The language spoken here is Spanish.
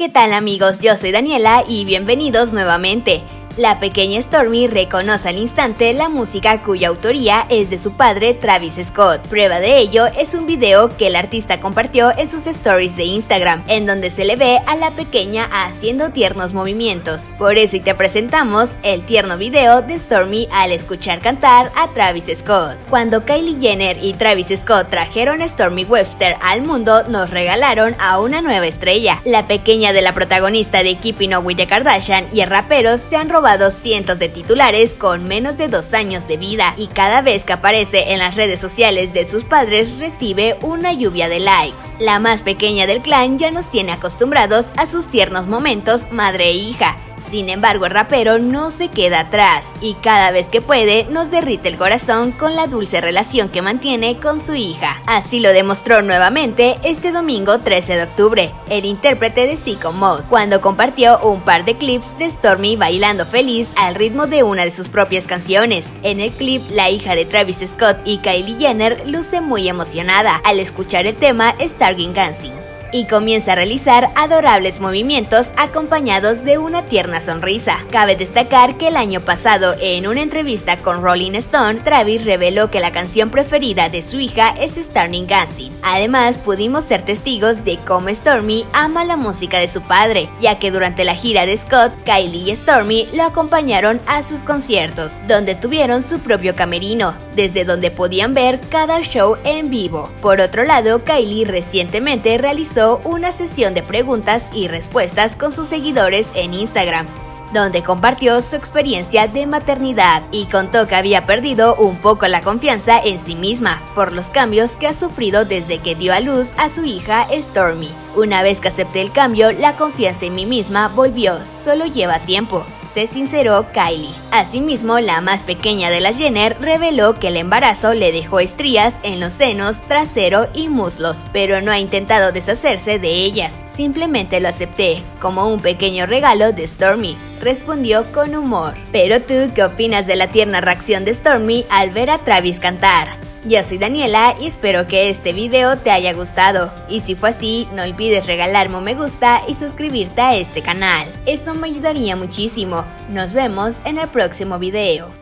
¿Qué tal amigos? Yo soy Daniela y bienvenidos nuevamente. La pequeña Stormi reconoce al instante la música cuya autoría es de su padre Travis Scott. Prueba de ello es un video que el artista compartió en sus stories de Instagram, en donde se le ve a la pequeña haciendo tiernos movimientos. Por eso te presentamos el tierno video de Stormi al escuchar cantar a Travis Scott. Cuando Kylie Jenner y Travis Scott trajeron a Stormi Webster al mundo, nos regalaron a una nueva estrella. La pequeña de la protagonista de Keeping Up with the Kardashian y el rapero se han robado cientos de titulares con menos de 2 años de vida, y cada vez que aparece en las redes sociales de sus padres recibe una lluvia de likes. La más pequeña del clan ya nos tiene acostumbrados a sus tiernos momentos madre e hija. Sin embargo, el rapero no se queda atrás y cada vez que puede nos derrite el corazón con la dulce relación que mantiene con su hija. Así lo demostró nuevamente este domingo 13 de octubre, el intérprete de Sicko Mode, cuando compartió un par de clips de Stormi bailando feliz al ritmo de una de sus propias canciones. En el clip, la hija de Travis Scott y Kylie Jenner luce muy emocionada al escuchar el tema Stargate Dancing, y comienza a realizar adorables movimientos acompañados de una tierna sonrisa. Cabe destacar que el año pasado, en una entrevista con Rolling Stone, Travis reveló que la canción preferida de su hija es Stargate Dancing. Además, pudimos ser testigos de cómo Stormi ama la música de su padre, ya que durante la gira de Scott, Kylie y Stormi lo acompañaron a sus conciertos, donde tuvieron su propio camerino, desde donde podían ver cada show en vivo. Por otro lado, Kylie recientemente realizó una sesión de preguntas y respuestas con sus seguidores en Instagram, donde compartió su experiencia de maternidad y contó que había perdido un poco la confianza en sí misma por los cambios que ha sufrido desde que dio a luz a su hija Stormi. Una vez que acepté el cambio, la confianza en mí misma volvió, solo lleva tiempo, se sinceró Kylie. Asimismo, la más pequeña de las Jenner reveló que el embarazo le dejó estrías en los senos, trasero y muslos, pero no ha intentado deshacerse de ellas, simplemente lo acepté, como un pequeño regalo de Stormi, respondió con humor. Pero tú, ¿qué opinas de la tierna reacción de Stormi al ver a Travis cantar? Yo soy Daniela y espero que este video te haya gustado, y si fue así, no olvides regalarme un me gusta y suscribirte a este canal, eso me ayudaría muchísimo. Nos vemos en el próximo video.